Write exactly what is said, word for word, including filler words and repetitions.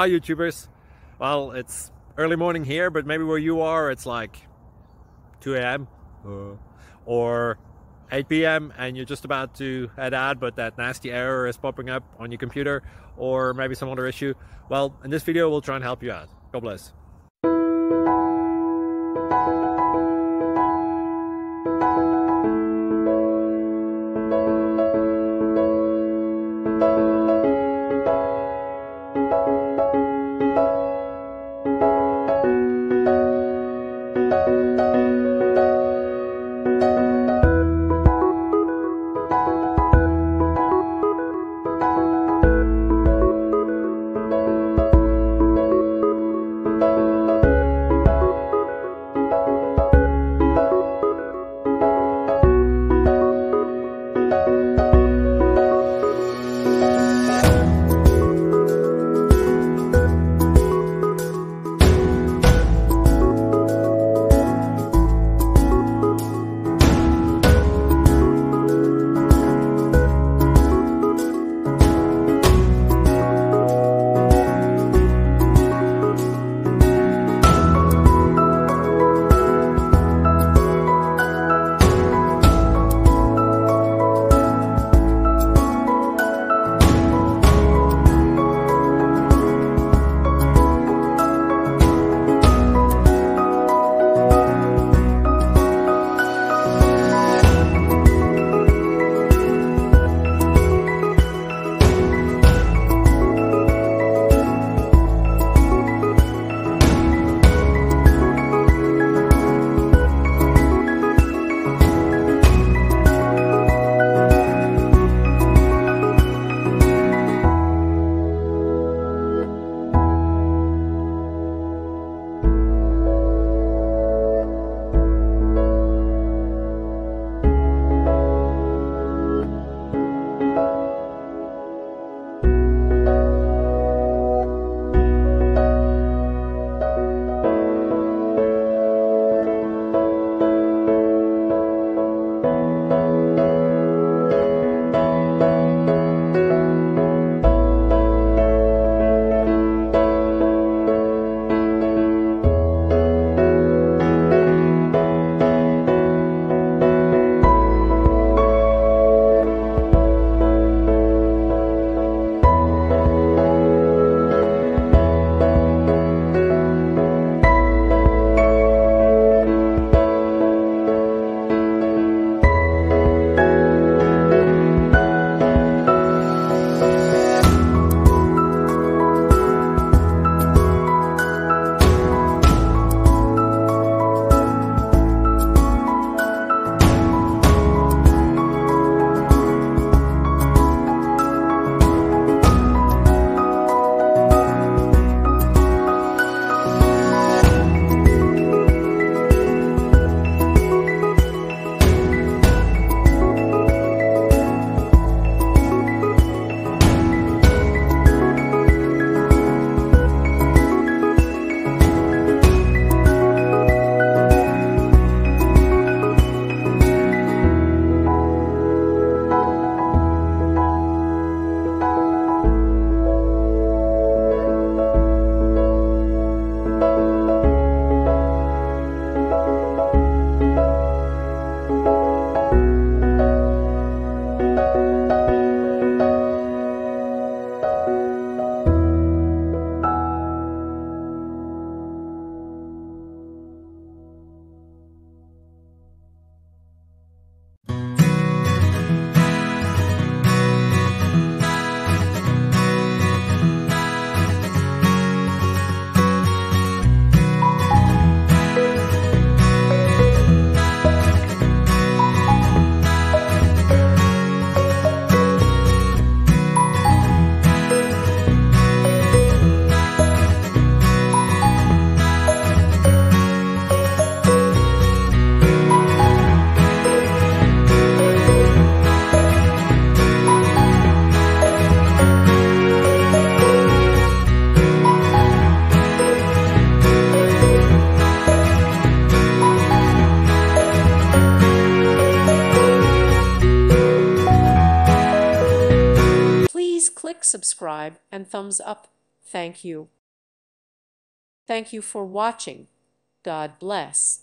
Hi YouTubers. Well, it's early morning here, but maybe where you are it's like two A M uh, or eight P M and you're just about to head out, but that nasty error is popping up on your computer, or maybe some other issue. Well, in this video we'll try and help you out. God bless. Click subscribe and thumbs up. Thank you. Thank you for watching. God bless.